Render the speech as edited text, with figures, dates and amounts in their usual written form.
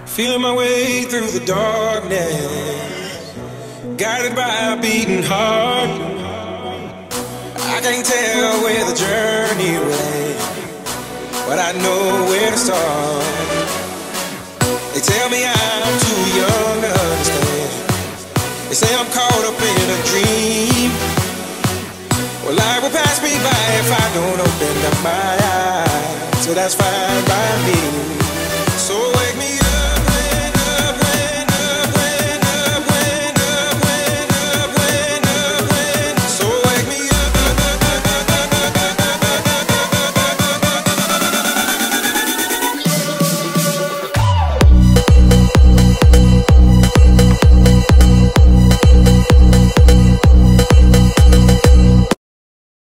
Feeling my way through the darkness, guided by a beating heart. I can't tell where the journey will, but I know where to start. They tell me I'm too young to understand. They say I'm caught up in a dream. Well, life will pass me by if I don't open up my eyes, so that's fine by me.